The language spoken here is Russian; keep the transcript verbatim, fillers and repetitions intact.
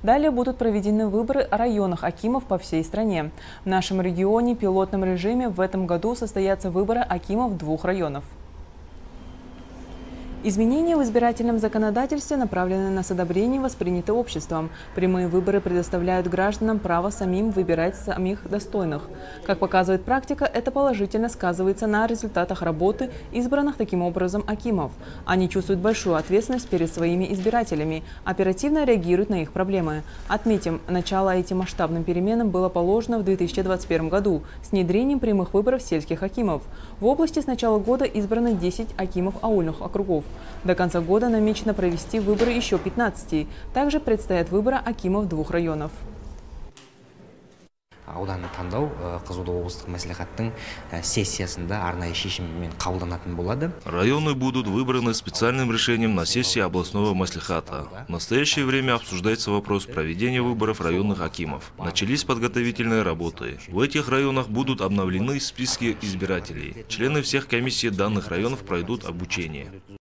Далее будут проведены выборы районных акимов по всей стране. В нашем регионе в пилотном режиме в этом году состоятся выборы акимов двух районов. Изменения в избирательном законодательстве направлены на одобрение, восприняты обществом. Прямые выборы предоставляют гражданам право самим выбирать самих достойных. Как показывает практика, это положительно сказывается на результатах работы избранных таким образом акимов. Они чувствуют большую ответственность перед своими избирателями, оперативно реагируют на их проблемы. Отметим, начало этим масштабным переменам было положено в две тысячи двадцать первом году с внедрением прямых выборов сельских акимов. В области с начала года избрано десять акимов аульных округов. До конца года намечено провести выборы еще пятнадцати. Также предстоят выборы акимов двух районов. Ауданны таңдау Қызылорда облыстық мәслихаттың сессиясында арнайы шешіммен қабылданатын болады. Районы будут выбраны специальным решением на сессии областного маслихата. В настоящее время обсуждается вопрос проведения выборов районных акимов. Начались подготовительные работы. В этих районах будут обновлены списки избирателей. Члены всех комиссий данных районов пройдут обучение.